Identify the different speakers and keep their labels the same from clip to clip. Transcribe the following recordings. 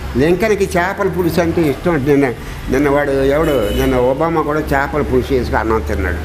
Speaker 1: లింకన్కి చేపల పులుసు అంటే ఇష్టం అంటే నిన్న ఒబామా కూడా చేపల పులుసు వేసుకు అన్నం తిన్నాడు.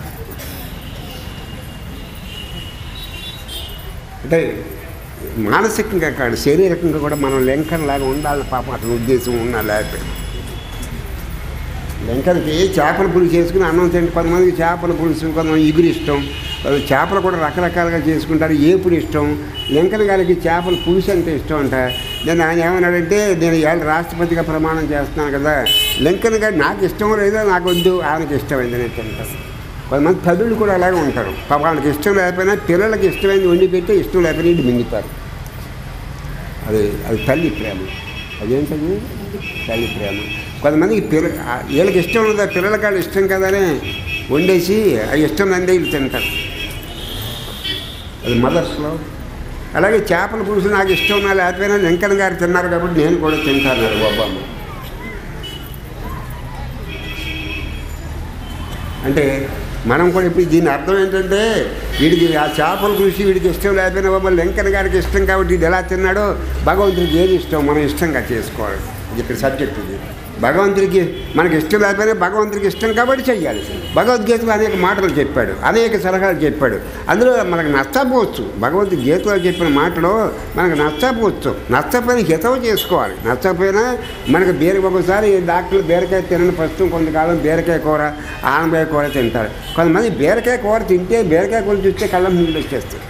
Speaker 1: అంటే మానసికంగా కాదు, శారీరకంగా కూడా మనం లింకన్ లాగా ఉండాలి పాపం, అతని ఉద్దేశం ఉన్నా లేకపోతే. లింకన్కి చేపల పులుసు చేసుకుని అన్నం తింటే కొంతమందికి చేపల పులుసు, కొంతమంది ఇగురు ఇష్టం, చేపలు కూడా రకరకాలుగా చేసుకుంటారు, ఏపుడు ఇష్టం. లింకన్ గారికి చేపల పులుసు అంటే ఇష్టం అంట. నేను ఆయన ఏమన్నాడంటే, నేను ఇవాళ రాష్ట్రపతిగా ప్రమాణం చేస్తున్నాను కదా, లింకన్ గారు నాకు ఇష్టం లేదో నాకు వద్దు, ఆయనకి ఇష్టమైంది నేను తింటాను. కొంతమంది తల్లుళ్ళు కూడా అలాగే ఉంటారు, పాప వాళ్ళకి ఇష్టం లేకపోయినా పిల్లలకి ఇష్టమైంది వండి పెట్టి ఇష్టం లేకపోయినా ఇంటి మింగుతారు. అది తల్లి ప్రేమ. అదేంటది? తల్లి ప్రేమ. కొంతమందికి వీళ్ళకి ఇష్టం ఉన్నదా, పిల్లలకి వాళ్ళు ఇష్టం కదనే వండేసి అవి ఇష్టం అందే వీళ్ళు తింటారు. అది మదర్స్లో. అలాగే చేపల పులుసు నాకు ఇష్టం ఉన్నా లేకపోయినా లింకన్ గారు తిన్నారు కాబట్టి నేను కూడా తింటాను ఒబామా. అంటే మనం కూడా ఇప్పుడు దీని అర్థం ఏంటంటే, వీడికి ఆ చేపల పులుసు వీడికి ఇష్టం లేకపోయినా బాబా లింకన్ గారికి ఇష్టం కాబట్టి వీడు ఎలా తిన్నాడో భగవంతుడికి ఏది ఇష్టం మనం ఇష్టంగా చేసుకోవాలి. ఇది ఇక్కడ సబ్జెక్ట్. ఇది భగవంతుడికి మనకి ఇష్టం లేకపోయినా భగవంతుడికి ఇష్టం కాబట్టి చెయ్యాలి. భగవద్గీతలో అనేక మాటలు చెప్పాడు, అనేక సలహాలు చెప్పాడు. అందులో మనకు నష్టపోవచ్చు, భగవంతుడి గీతలో చెప్పిన మాటలో మనకు నష్టపోవచ్చు. నష్టపోయిన హితవు చేసుకోవాలి. నష్టపోయినా మనకు ఒకసారి డాక్టర్లు బీరకాయ తినని ప్రస్తుతం కొంతకాలం బీరకాయ కూర, ఆనపకాయ కూర తింటారు. కొంతమంది బీరకాయ కూర తింటే బీరకాయ కూర చూస్తే కళ్ళ నీళ్ళు వచ్చేస్తాయి.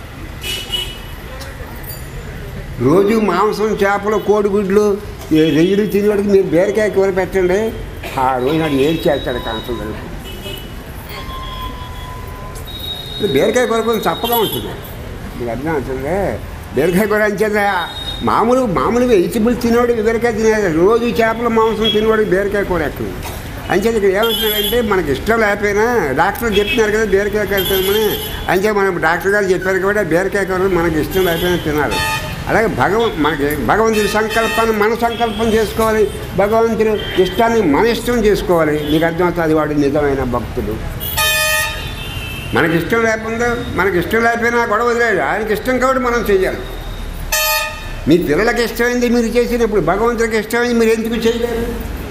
Speaker 1: రోజు మాంసం, చేపలు, కోడిగుడ్లు, రెయ్యులు తినేవాడికి మీరు బీరకాయ కూర పెట్టండి, ఆ రోజు నాడు ఏం చేస్తాడు కాన్సల్. బీరకాయ కూర కొంచెం చప్పగా ఉంటుంది, మీకు అర్థం అవుతుంది. బీరకాయ కూర అంచేత మామూలుగా వెజిటబుల్స్ తినేవాడు బీరకాయ తినేది, రోజు చేపల మాంసం తినేవాడికి బీరకాయ కూర ఎక్కదు. అంచేది ఇక్కడ ఏమంటున్నారంటే, మనకి ఇష్టం లేకపోయినా డాక్టర్ చెప్తున్నారు కదా బీరకాయ కూర తినమని, అంతే మనం డాక్టర్ గారు చెప్పారు కాబట్టి బీరకాయ కూర మనకి ఇష్టం లేకపోయినా తినాలి. అలాగే మనకి భగవంతుడి సంకల్పాన్ని మన సంకల్పం చేసుకోవాలి, భగవంతుడి ఇష్టాన్ని మన ఇష్టం చేసుకోవాలి. నీకు అర్థమవుతుంది, వాడు నిజమైన భక్తుడు. మనకి ఇష్టం లేకపోయినా గొడవ వదిలేడు, ఆయనకి ఇష్టం కాబట్టి మనం చెయ్యాలి. మీ పిల్లలకి ఇష్టమైంది మీరు చేసినప్పుడు భగవంతుడికి ఇష్టమైంది మీరు ఎందుకు చేయలేరు?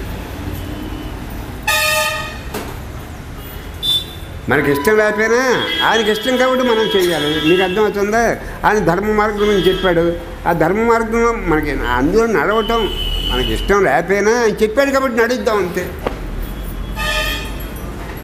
Speaker 1: మనకి ఇష్టం లేకపోయినా ఆయనకి ఇష్టం కాబట్టి మనం చేయాలి. మీకు అర్థమవుతుందా? ఆయన ధర్మ మార్గం అని చెప్పాడు. ఆ ధర్మ మార్గంలో మనకి అందులో నడవటం మనకి ఇష్టం లేకపోయినా ఆయన చెప్పాడు కాబట్టి నడుద్దాం అంతే.